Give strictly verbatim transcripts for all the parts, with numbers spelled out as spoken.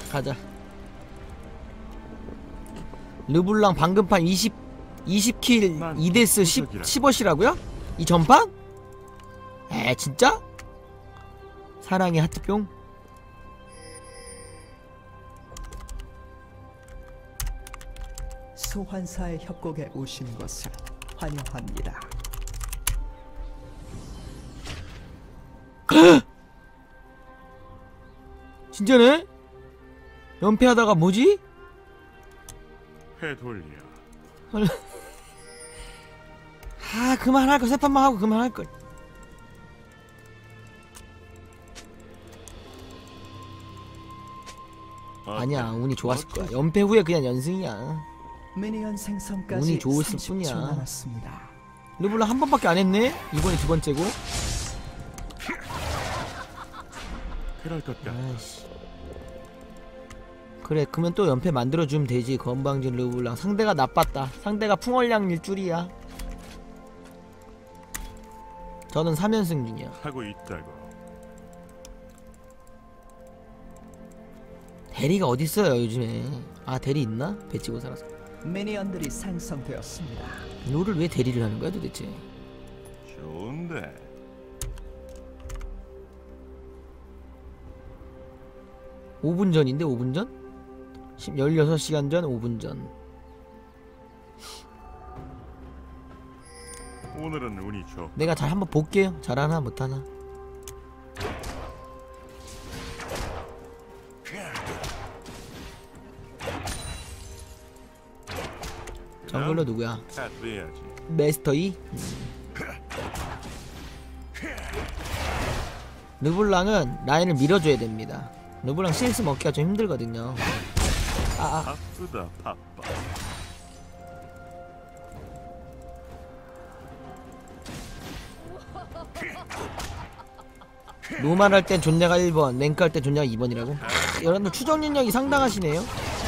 가자. 르블랑 방금판 이십, 이십 킬 이 데스 십, 십엇이라고요? 이 전판? 에 진짜? 사랑의 하트뿅? 소환사의 협곡에 오신 것을 환영합니다. 진짜네? 연패하다가 뭐지? 해돌려. 아 그만할걸. 세 판만 하고 그만할걸. 아니야 운이 좋았을 거야. 연패 후에 그냥 연승이야. 미니언 생성까지 운이 좋았을 삼십 초 뿐이야. 남았습니다. 르블랑 한 번밖에 안 했네? 이번이 두 번째고. 그럴 것 같아. 아이씨. 그래 그러면 또 연패 만들어주면 되지. 건방진 르블랑. 상대가 나빴다. 상대가 풍월량일 줄이야. 저는 삼 연승 중이야. 하고 있다고. 대리가 어딨어요 요즘에. 아 대리 있나? 배치고 살아서. 미니언들이 생성되었습니다. 롤을 왜 대리를 하는 거야 도대체? 좋은데. 오 분 전인데 오 분 전? 열여섯 시간 전 오 분 전. 오늘은 운이 좋. 내가 잘 한번 볼게요. 잘하나 못하나. 정글러 누구야? 해야지. 메스터이? 음. 르블랑은 라인을 밀어줘야 됩니다. 르블랑 씨에스 먹기가 좀 힘들거든요. 아, 아. 바쁘다 바빠. 노말 할 땐 존냐가 일 번, 랭크 할 땐 존냐가 이 번이라고? 여러분들 추적 능력이 상당하시네요?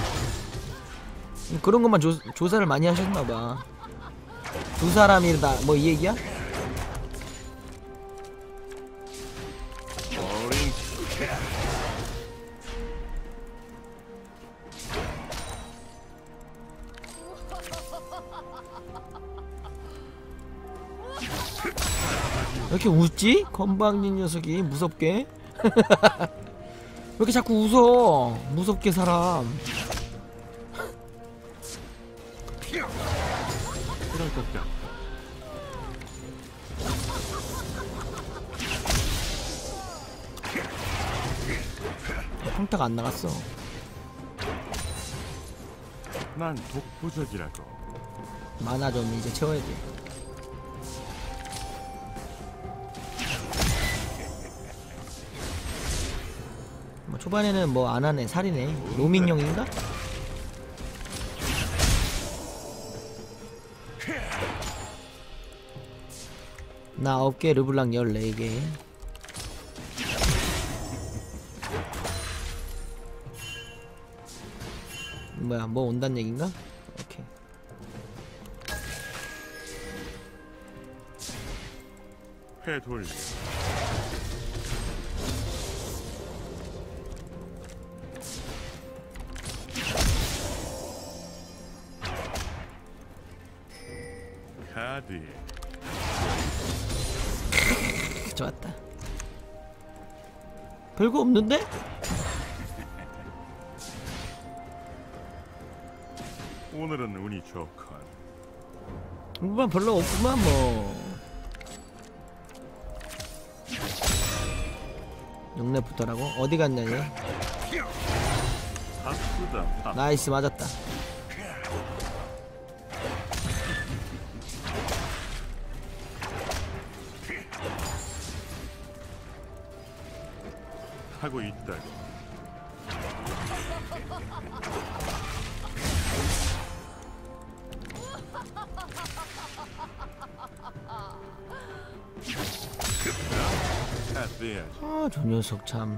그런 것만 조, 조사를 많이 하셨나봐. 두 사람이다 뭐 이 얘기야? 어린. 왜 이렇게 웃지? 건방진 녀석이 무섭게. 왜 이렇게 자꾸 웃어? 무섭게 사람. 그럴 것 같아. 평타가 안 나갔어. 난 독보적이라고. 만화 좀 이제 채워야 돼. 뭐 초반에는 뭐 안 하네. 살이네. 로밍용인가? 나 아홉 개, 르블랑 열네 개. 뭐야, 뭐 온단 얘긴가? 오케이. 해돌려. 카드. 좋았다. 별거 없는데? 오늘은 운이 좋군. 뭐만 별로 없구만 뭐. 육렙부터라고? 어디 갔냐 얘? 바쁘다 바빠. 나이스 맞았다. 하고 있다고. 아, 저 녀석 참.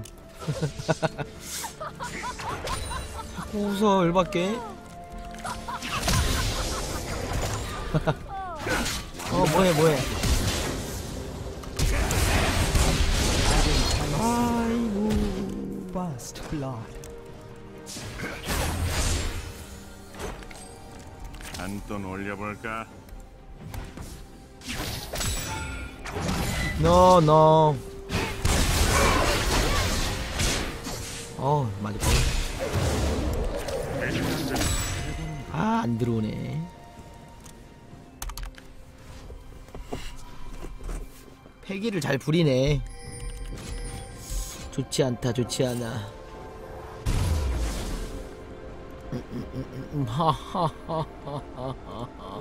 자꾸 웃어, 열받게. 어, 뭐해, 뭐해. 아이고. First blood. 한돈 올려볼까? 노 노. 어 맞아. 아 안 들어오네. 패기를 잘 부리네. 좋지 않다, 좋지 않아. 음, 음, 음, 음, 음, 하하하하하하.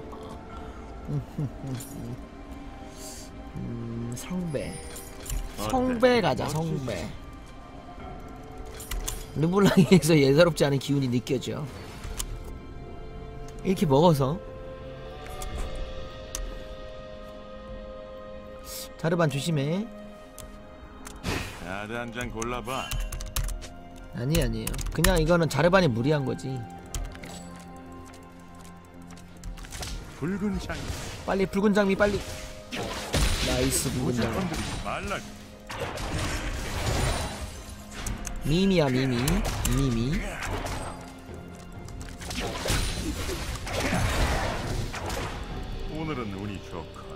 음, 성배. 성배 가자, 성배. 르블랑에서 예사롭지 않은 기운이 느껴져. 이렇게 먹어서 자르반 조심해. 카드 한 장 골라봐. 아니 아니에요. 그냥 이거는 자르반이 무리한 거지. 붉은 장. 빨리 붉은 장미 빨리. 나이스 붉은 장미. 무조건들이 말라. 미미야 미미. 미미. 오늘은 운이 좋고.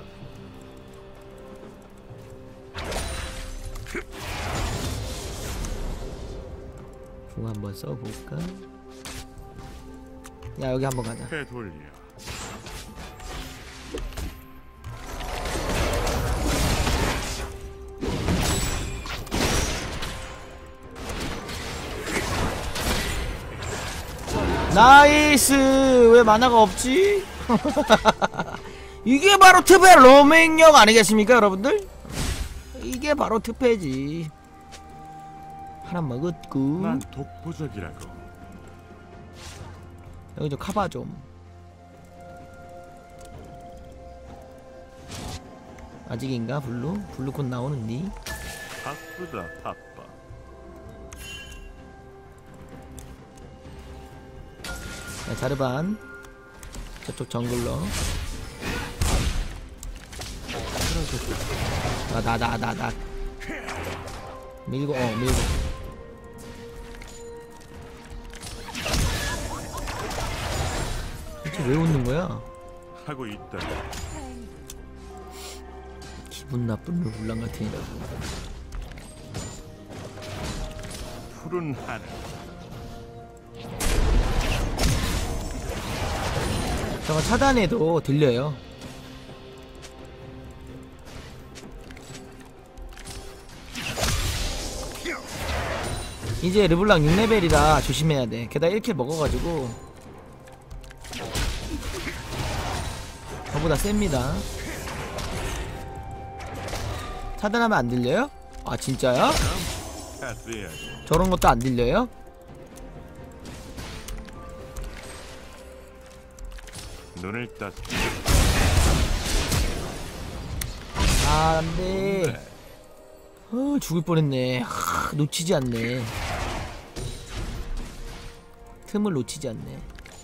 궁 한번 써볼까? 야 여기 한번 가자. 해 돌려. 나이스. 왜 만화가 없지? 이게 바로 특패 로맹력 아니겠습니까 여러분들? 이게 바로 특패지. 하나 먹었고. 난 독보적이라고. 여기 좀 카바 좀. 아직인가 블루? 블루 곧 나오는니? 바쁘다 바빠. 자, 자르반 저쪽 정글러. 나 나 나 나 나 밀고 어 밀고. 대체 왜 웃는 거야? 하고 있다. 기분 나쁜 르블랑 같은 이라고. 푸른 하늘. 저거 차단해도 들려요. 이제 르블랑 육 레벨이라 조심해야 돼. 게다가 일 킬 먹어가지고 저보다 셉니다. 차단하면 안 들려요? 아 진짜요? 패스해야지. 저런 것도 안 들려요? 눈을 떴. 아 안돼. 어 죽을 뻔했네. 하, 놓치지 않네. 틈을 놓치지 않네.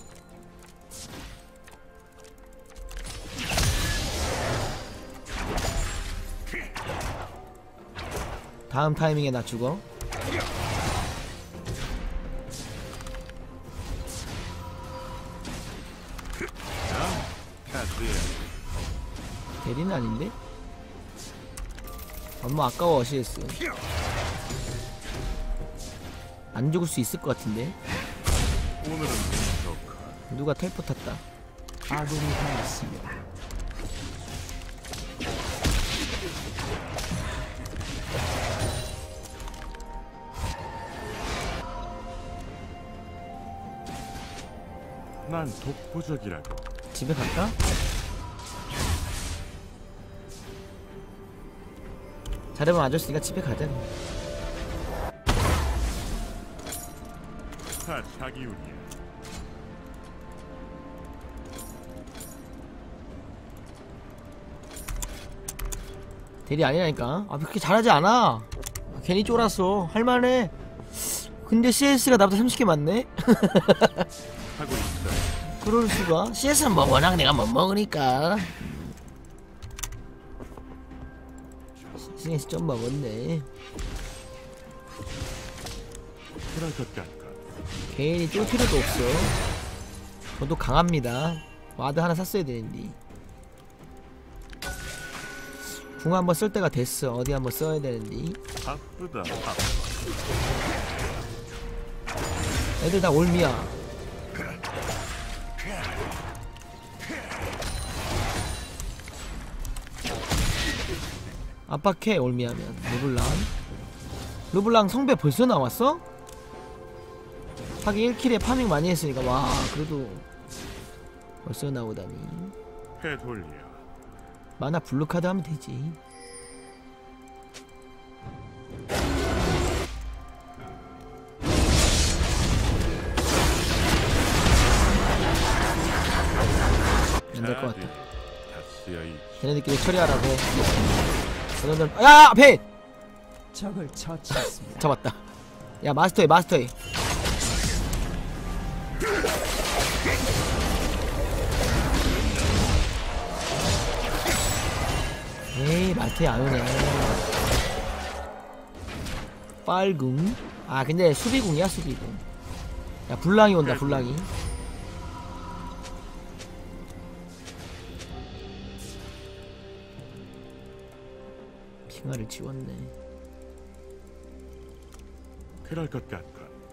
다음 타이밍에 나 죽어. 패스해야지. 대리는 아닌데? 너무 아까워. 씨에스 안 죽을 수 있을 것 같은데. 오늘은 운이 좋고. 누가 텔포 탔다. 아군이 당했습니다. 난 독보적이라고. 집에 갈까? 자르반 아저씨가 집에 가자. 다 자기 운이야. 대리 아니라니까. 아 그렇게 잘하지 않아. 아, 괜히 쫄았어. 할만해. 근데 씨에스가 나보다 삼십 개 많네? 하고 있다. 그럴수가. 씨에스는 뭐 워낙 내가 못 먹으니까. 씨에스 좀 먹었네. 그럴 것 같고. 괜히 쫄 필요도 없어. 저도 강합니다. 와드 하나 샀어야 되는데. 궁 한번 쓸 때가 됐어. 어디 한번 써야 되는데. 바쁘다 바빠. 애들 다 올미야. 압박해 올미하면. 르블랑 르블랑 성배 벌써 나왔어? 하긴 일 킬에 파밍 많이 했으니까. 와 그래도 벌써 나오다니. 해돌려. 만화 블루카드 하면 되지. 안 될 것 같다. 다시야이. 걔네들끼리 처리하라고 해. 저놈들. 야 앞에! 적을 처치했습니다. 잡았다. 야 마스터해 마스터해. 에이 마스터에 안오네. 빨궁. 아 근데 수비궁이야 수비궁. 야 불랑이 온다 불랑이. 핑화를 지웠네. 그럴 것 같군.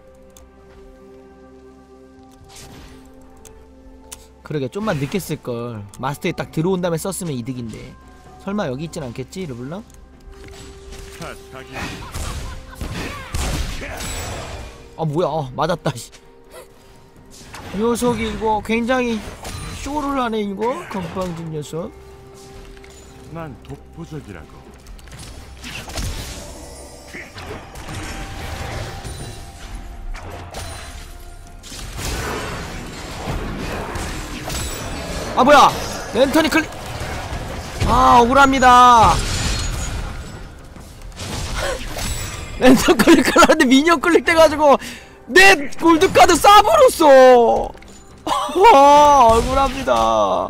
그러게 좀만 늦게 쓸걸. 마스터에 딱 들어온 다음에 썼으면 이득인데. 설마 여기 있진 않겠지 르블랑? 자, 자기 아 뭐야 어, 맞았다. 녀석이 이거 굉장히 쇼를 하네 이거. 건방진 녀석. 난 독보적이라고. 아 뭐야 랜턴이 클릭. 아 억울합니다. 랜턴 클릭하려는데 미니언 클릭돼가지고 내 골드카드 싸버렸어. 와 억울합니다.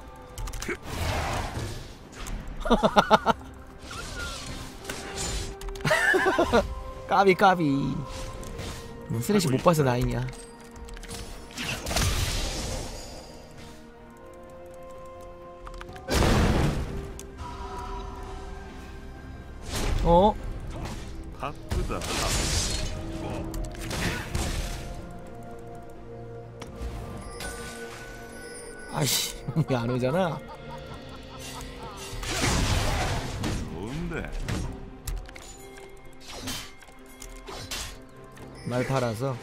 까비 까비. 쓰레쉬 못 봐서 다행이야. 어? 바쁘다 바빠. 아이씨 왜 안 오잖아. 좋은데. 말 팔아서.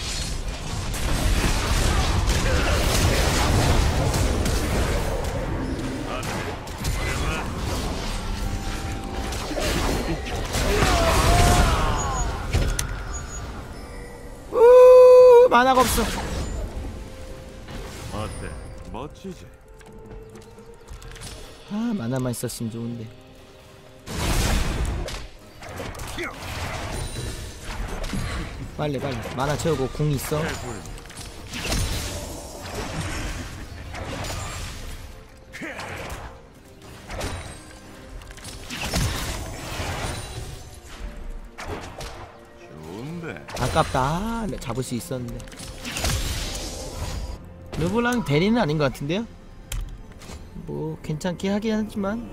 우 만화가 없어. 어때? 멋지지? 아 만화만 있었으면 좋은데. 빨리 빨리 만화 채우고 궁 있어. 해돌려. 좋은데. 아깝다. 아, 네, 잡을 수 있었는데. 르블랑 대리는 아닌 것 같은데요? 뭐 괜찮게 하긴 하지만.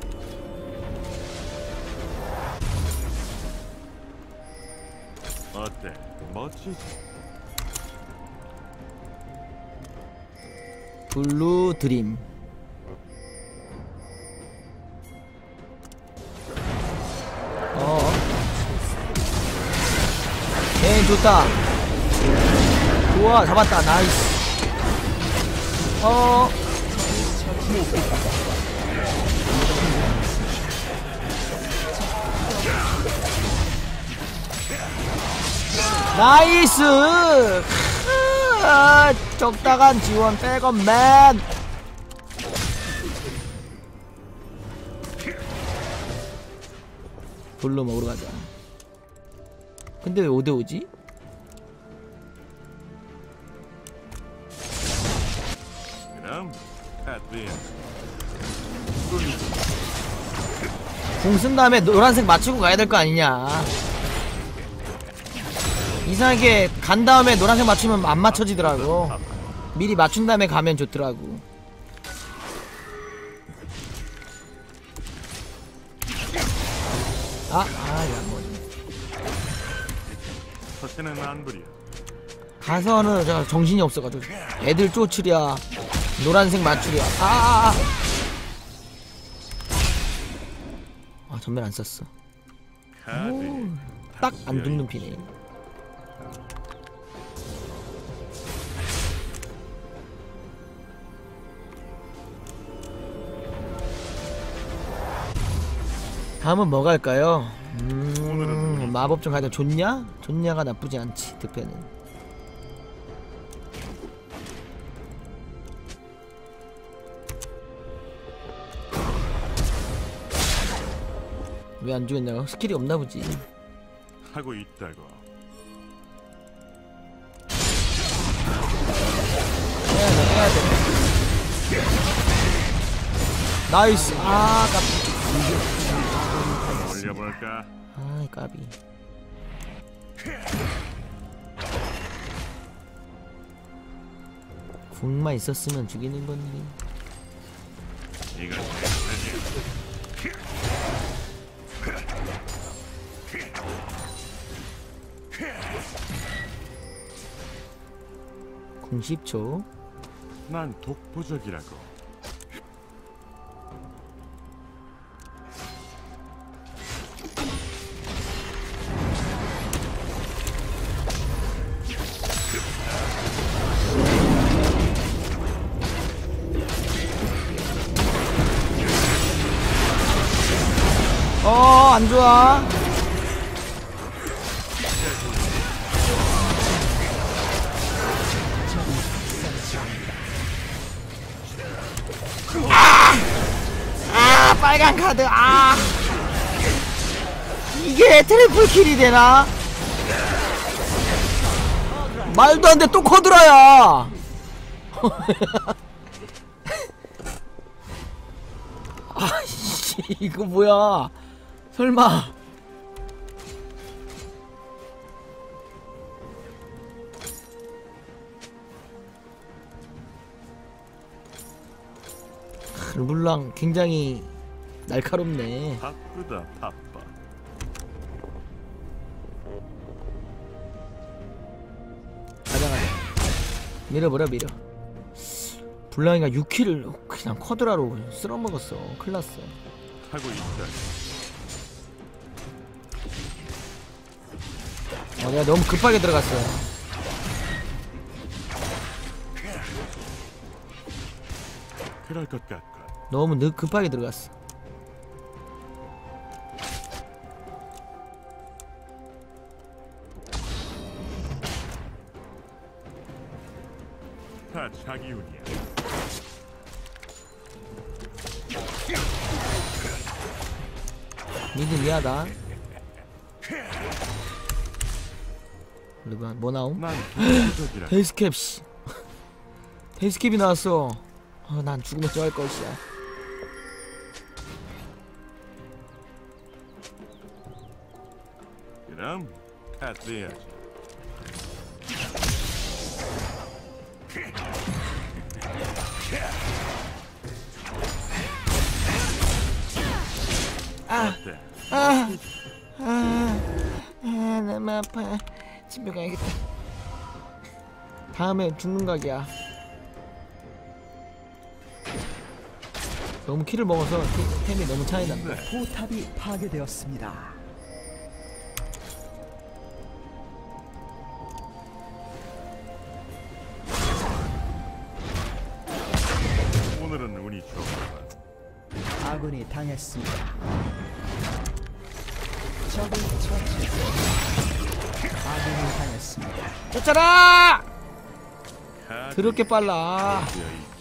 어때? 멋지지? 블루 드림. 어. 네 좋다. 좋아 잡았다. 나이스. 어. 나이스. 아, 적당한 지원 백업맨. 블루 먹으러 가자. 근데 왜 오 대 오지? 그럼 해드림. 공 쓴 다음에 노란색 맞추고 가야 될 거 아니냐. 이상하게 간 다음에 노란색 맞추면 안 맞춰지더라고. 미리 맞춘 다음에 가면 좋더라고. 아, 아, 이거 안 먹었네. 서세는 안 부려. 가서는 저 정신이 없어가지고 애들 쫓으랴 노란색 맞추랴. 아, 아, 아. 아, 전멸 안 썼어. 카드. 딱 안 죽는 피네. 다음은 뭐 갈까요? 음, 마법 좀 가자. 좋냐? 좋냐가 나쁘지 않지. 득패는. 왜 안 죽였냐고? 스킬이 없나 보지. 하고 있다고. 해야 돼, 해야 돼. 나이스. 아, 까비. 올려볼까? 아, 까비. 궁만 있었으면 죽이는 건데. 이건 궁 십 초. 난 독보적이라고. 어, 안 좋아. 아! 아, 빨간 카드. 아! 이게 트리플 킬이 되나? 말도 안 돼. 또 커드라야. 아이씨, 이거 뭐야? 설마. 르블랑 굉장히 날카롭네. 바쁘다 바빠. 가자 가자. 밀어버려 밀어. 블랑이가 육 킬을 그냥 쿼드라로 쓸어먹었어. 큰일났어. 하고 있다고. 어, 내가 너무 급하게 들어갔어. 그럴 것 같고. 너무 늦 급하게 들어갔어. 다 자기 운이야. 미드 미하다. 르블랑 뭐 나옴? 난 독보적이라고. 데이스캡 씨. 데이스캡이 나왔어. 어, 난 죽으면 좋아할 것이야. 그럼 카드 해야지. 아, 어때? 아, 아, 아, 너무 아파. 집에 가야겠다. 다음에 죽는 각이야. 너무 키를 먹어서 템- 템이 너무 차이 난다. 포탑이 파괴되었습니다. 오늘은 운이 좋아. 아군이 당했습니다. 적을 처치했습니다. 아군이 당했습니다. 쫓아라! 카드 더럽게 빨라. 되어있지.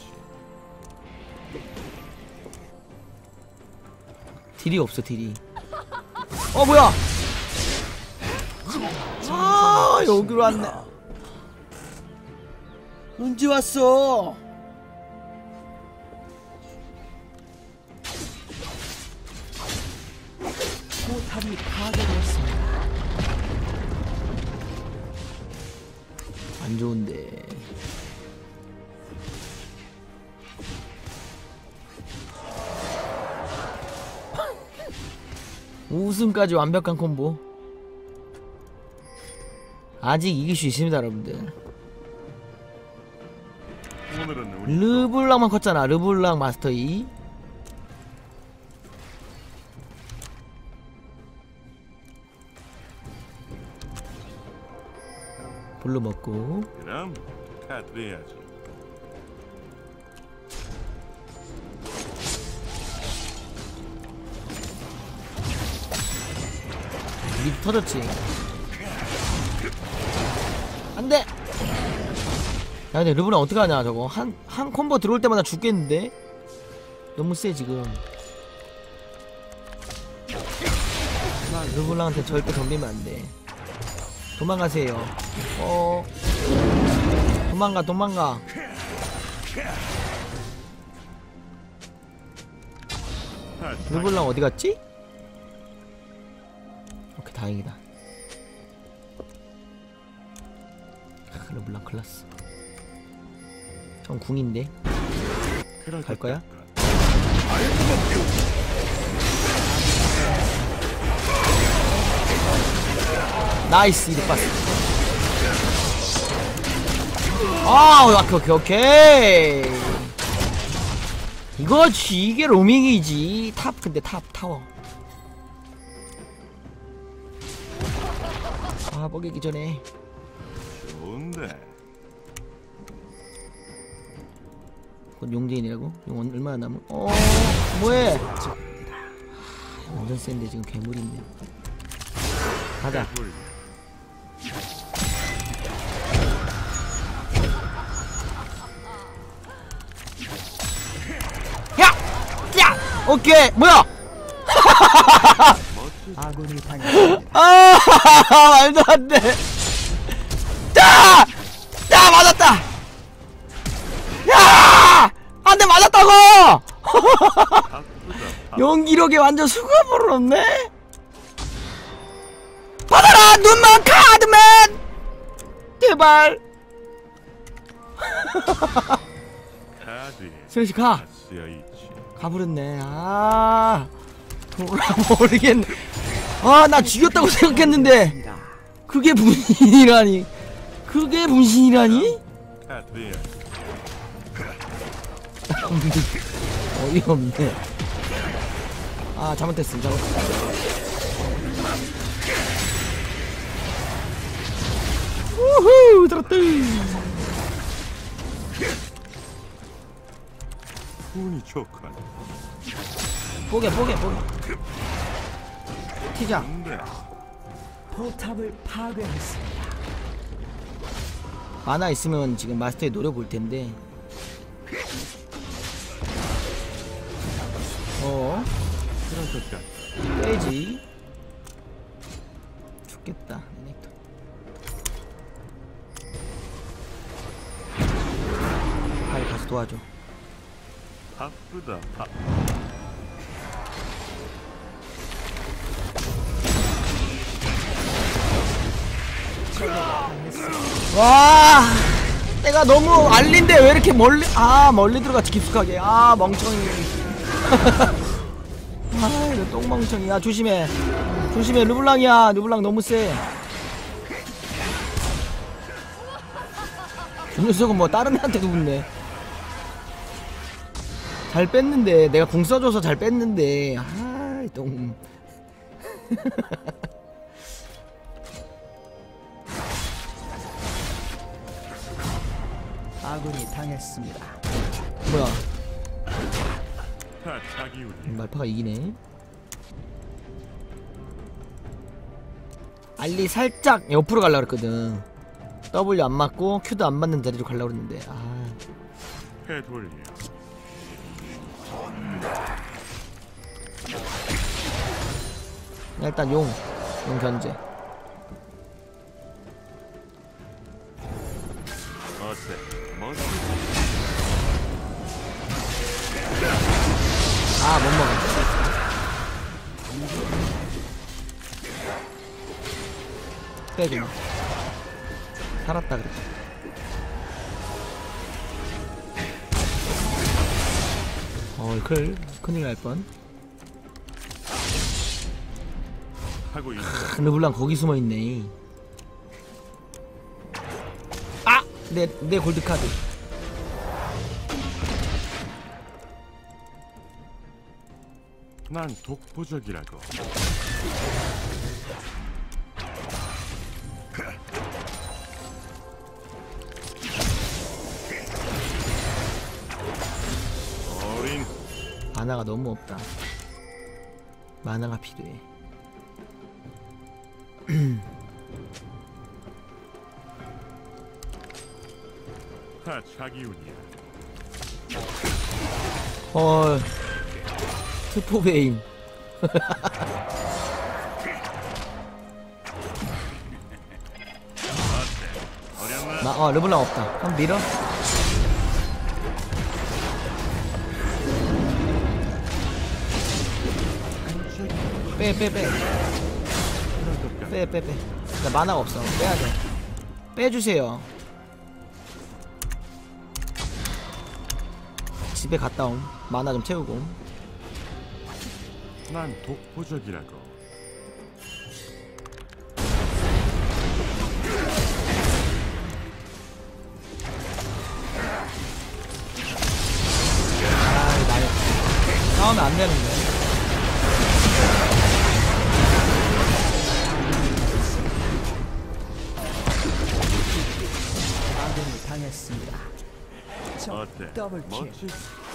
딜이 없어 딜이. 어 뭐야? 아 여기로 왔네. 언제 왔어? 포탑이 파괴되었습니다. 안 좋은데. 우승까지 완벽한 콤보. 아직 이길 수 있습니다 여러분들. 오늘은 운이 르블랑만 컸잖아. 르블랑 마스터 이. 볼로 먹고. 그럼 카드해야지. 밑 터졌지. 안돼. 야 근데 르블랑 어떡하냐 저거. 한, 한 콤보 들어올 때마다 죽겠는데. 너무 세 지금. 르블랑한테 절대 덤비면 안돼. 도망가세요. 어 도망가 도망가. 르블랑 어디 갔지? 오케이 다행이다. 아, 르블랑 클라스. 전 궁인데 갈 거야? 나이스 이리 빠스. 아 오케이 오케이 오케이. 이거지 이게 로밍이지. 탑 근데 탑 타워. 아 먹이기 전에. 좋은데. 곧 용재인이라고? 용 얼마나 남은? 어 뭐해? 아, 완전 센데 지금 괴물인데. 가자. 야! 야! 오케이 뭐야? 아군이 당했습니다. 아 말도 안 돼. 자! 자 맞았다. 야! 한 대 맞았다고! 연기력에 완전 수갑을 없네. 받아라 눈만 카드맨. 제발. 카드에 슬시 가. 쓰여 있지. 가버렸네. 아 돌아 모르겠네. 아 나 죽였다고 생각했는데 그게 분신이라니. 그게 분신이라니? 카드해야지. 어이없네. 아 잘못했음 잘못했음. 우후 들었다. 운이 좋군. 뽀개 뽀개 뽀개. 튀자. 근데 포탑을 파괴했습니다. 만화 있으면 지금 마스터에 노려볼 텐데. 어 그럴 것 같아. 빼지. 죽겠다. 네넥터. 빨리 가서 도와줘. 바쁘다. 바. 와 내가 너무 알린데 왜 이렇게 멀리. 아 멀리 들어갔지 깊숙하게. 아 멍청이. 아 이거 똥멍청이야. 조심해 조심해. 르블랑이야. 르블랑 너무 세. 이 녀석은 뭐 다른 애한테도 붙네. 잘 뺐는데 내가 궁 써줘서 잘 뺐는데. 아 똥. 아군이 당했습니다. 뭐야 다 자기 운이. 말파가 이기네. 알리 살짝 옆으로 가려고 그랬거든. W 안 맞고 Q도 안 맞는 자리로 가려고 그랬는데. 아 해돌려. 일단 용, 용 견제. 어때? 멋지. 아 못 먹어. 빼고 살았다 그랬지. 어, 큰 큰일 날 뻔. 하고 있어. 르블랑 거기 숨어있네. 아! 내, 내 골드카드. 난 독보적이라고. 어린 만화가 너무 없다. 만화가 필요해. 다 자기 운이야. 헐. 트포베인. 어렸나? 나, 어, 르블랑 없다. 한번 밀어. 빼, 빼, 빼. 그럴 것 같아. 빼, 빼, 빼. 나 만화가 없어. 빼야 돼. 빼주세요. 집에 갔다 옴. 만화 좀 채우고. 난 독보적이라고. 아, 나이 싸우면 안 되는데. 아군이 당했습니다. 적 어때? 더블킬. 멋지?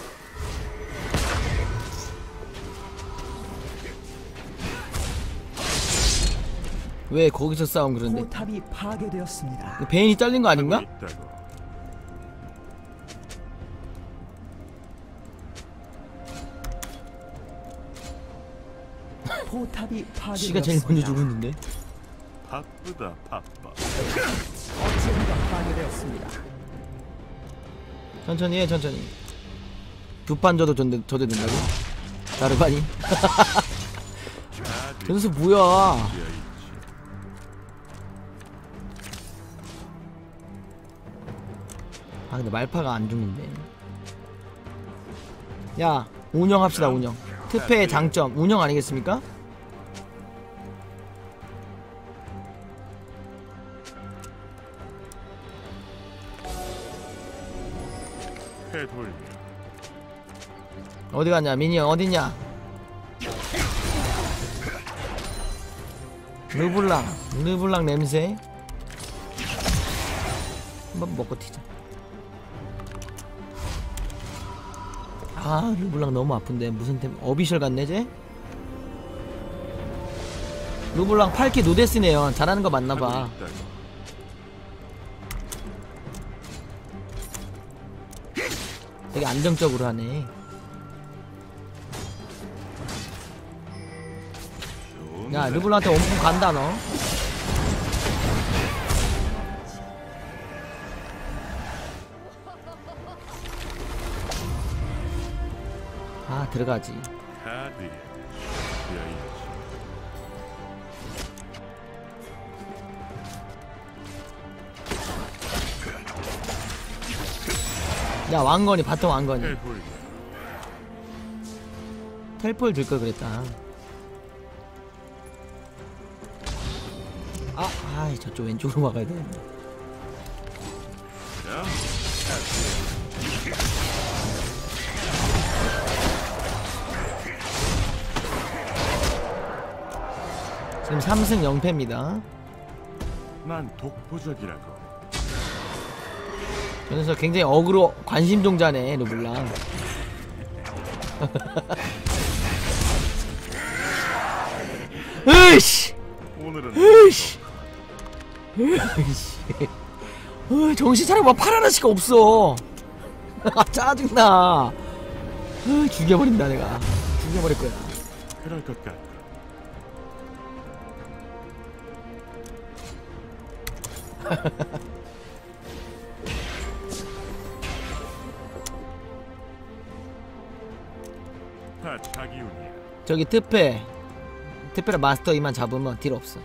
왜 거기서 싸움 그런데? 포탑이 파괴되었습니다. 베인이 잘린 거 아닌가? 하고 있다고. 포탑이 씨가 제일 먼저 파괴되었습니다. 죽었는데. 바쁘다 바빠. 어체가 파괴되었습니다. 천천히 해, 천천히. 두 판 줘도 전대, 저대 된다고? 나르바니? 다들 변수 뭐야? 되어있지. 아 근데 말파가 안 죽는데. 야 운영합시다. 운영. 특패의 장점 운영 아니겠습니까? 해돌려. 어디 갔냐 미니언 어딨냐? 르블랑 르블랑 냄새 한번 먹고 튀자. 아 르블랑 너무 아픈데 무슨 템 어비셜 같네 쟤? 르블랑 팔 키 노데스네요. 잘하는 거 맞나봐. 하고 있다고. 되게 안정적으로 하네. 야 르블랑한테 엄청 간다 너. 아 들어가지. 다들 되어있지. 야 왕건이 바텀 왕건이 해돌려. 텔폴 줄 걸 그랬다. 아, 아이 저쪽 왼쪽으로 막아야 되는데. 그럼 지금 삼 승 영 패입니다. 난 독보적이라고. 저 녀석 굉장히 어그로 관심종자네 르블랑. 으이씨! 오늘은 으이씨! 으이씨! 으, 정신 차려봐. 팔 하나씩 없어. 아 짜증나. 으, 죽여버린다 내가. 죽여버릴 거야. 그럴 것 같아. 다 자기 운이야. 저기 특패 특패라 마스터 이만 잡으면 딜 없어.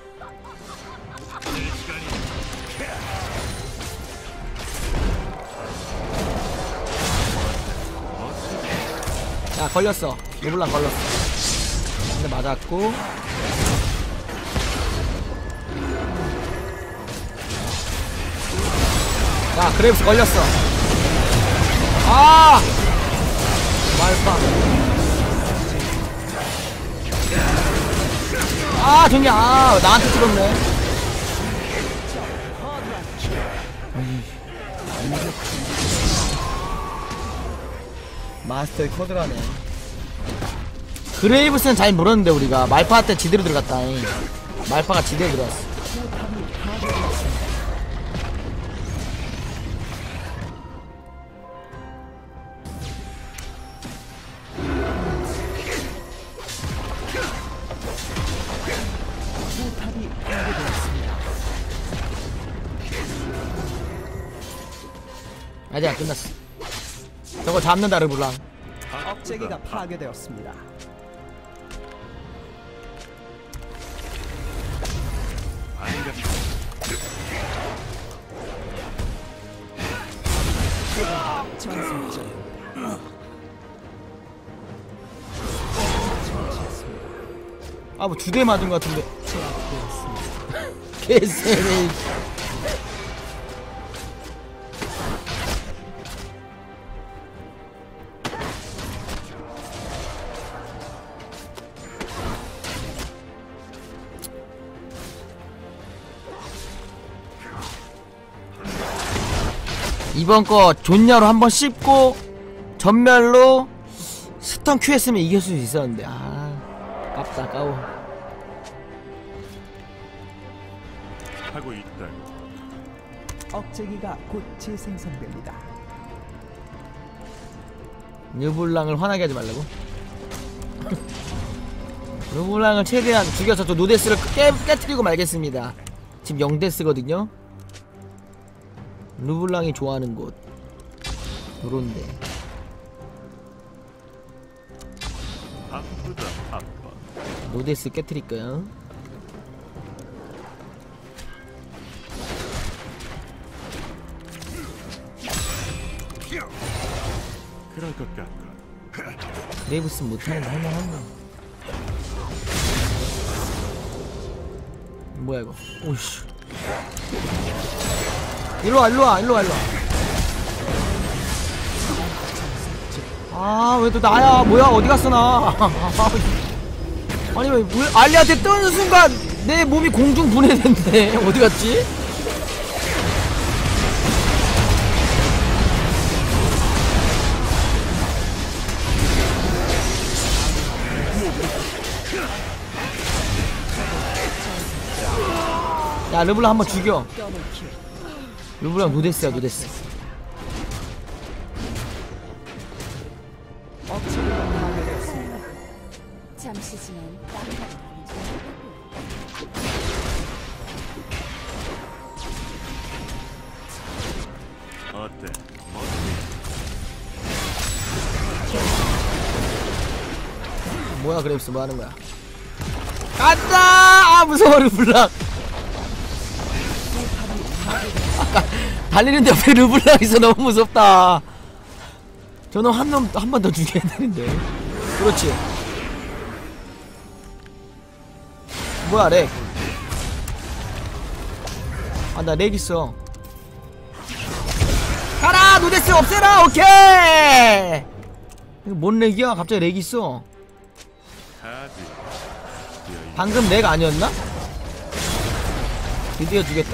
야 걸렸어. 르블랑 걸렸어. 근데 맞았고 그레이브스 걸렸어. 아 말파. 아 좋냐. 아 나한테 찍었네. 마스터의 코드가네. 그레이브스는 잘 물었는데 우리가 말파한테 지대로 들어갔다. 말파가 지대로 들어갔어. 포탑이 파괴되었습니다. 아직 안 끝났어. 저거 잡는다 르블랑. 억제기가 파괴되었습니다. 전술전 아 뭐 두 대 맞은 것 같은데. 제압되었습니다. 개쎄네. 이번 거 존냐로 한번 씹고 전멸로 스턴 큐 했으면 이길 수 있었는데 아 깝다 까워. 하고 있다. 억제기가 곧 재생성됩니다. 르블랑을 화나게 하지 말라고. 르블랑을 최대한 죽여서 저 노데스를 깨, 깨트리고 말겠습니다. 지금 영 데스거든요. 르블랑이 좋아하는 곳 요런데. 바쁘다 바빠. 노데스 깨트릴까요? 그럴 것 같군. 레이브스 못하는데 할만한데. 뭐야 이거. 오씨. 일로와 일로와 일로와 일로와. 아 왜 또 나야. 뭐야 어디갔어 나. 아니 왜, 왜 알리한테 뜨는 순간 내 몸이 공중 분해됐네. 어디갔지? 야 르블랑 한번 죽여. 르블랑 노데스야 노데스. 억제기가 파괴되었습니다. 잠시 지난 땀나는 어때? 뭐야 그레이브스 뭐하는 거야. 간다. 아 무서워 르블랑. 아까 달리는데 옆에 르블랑 있어. 너무 무섭다. 저놈 한 놈 한 번 더 죽여야 되는데. 그렇지. 뭐야 렉. 아 나 렉 있어. 가라 노데스 없애라. 오케이. 이거 뭔 렉이야. 갑자기 렉 있어. 하지. 방금 렉 아니었나? 드디어 주겠다.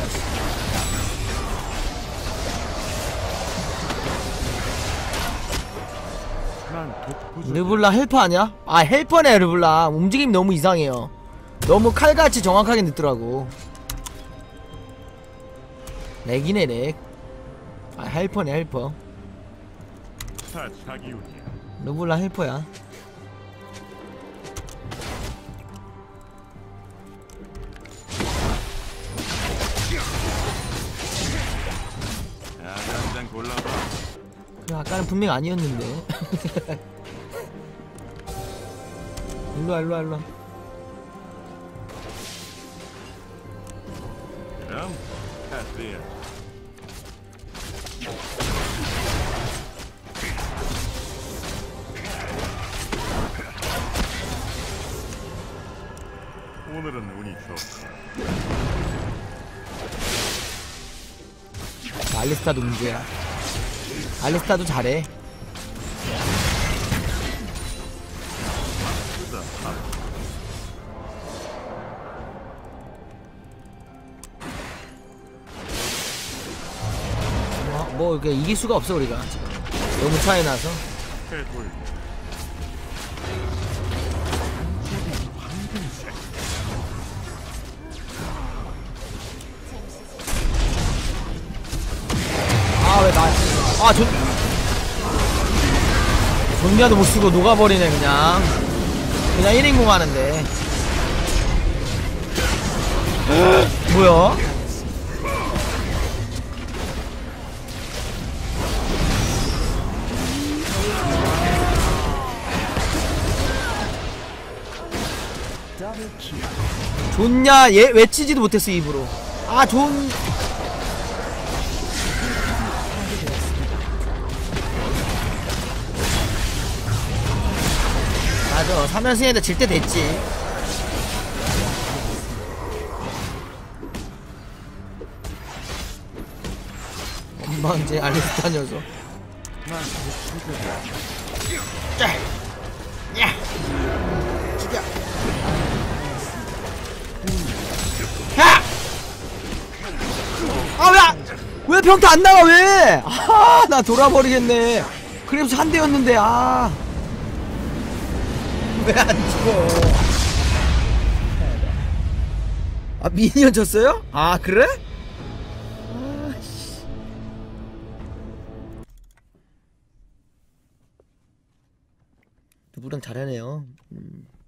난 독보적. 르블랑 헬퍼 아니야? 아 헬퍼네. 르블랑 움직임이 너무 이상해요. 너무 칼같이 정확하게 늦더라고. 렉이네 렉. 아 헬퍼네 헬퍼. 다 자기 운이야. 르블랑 헬퍼야. 야자 한잔 골라봐. 그 아까는 분명 아니었는데. 일로와 일로와 일로와. 그럼 카드야. 오늘은 운이 좋고. 알리스타도 문제야. 알리스타도 잘해. 뭐, 뭐 이렇게 이길 수가 없어 우리가 지금. 너무 차이 나서. 해골. 아 왜 나? 아 존. 존냐도 못 쓰고 녹아버리네 그냥. 그냥 일 인공 하는데. 뭐야? 더블킬. 좋냐? 얘 외치지도 못했어 입으로. 아 존. 맞아. 삼 연승인데 질 때 됐지. 엄마 이제 알리스타 녀석. 짜. 야. 죽여. 야. 아 왜? 왜 평타 안 나와 왜? 아 나 돌아버리겠네. 그래서 한 대였는데 아. 왜 안 죽어? 아 미니언 쳤어요? 아 그래? 아씨. 누구랑 잘하네요. 음.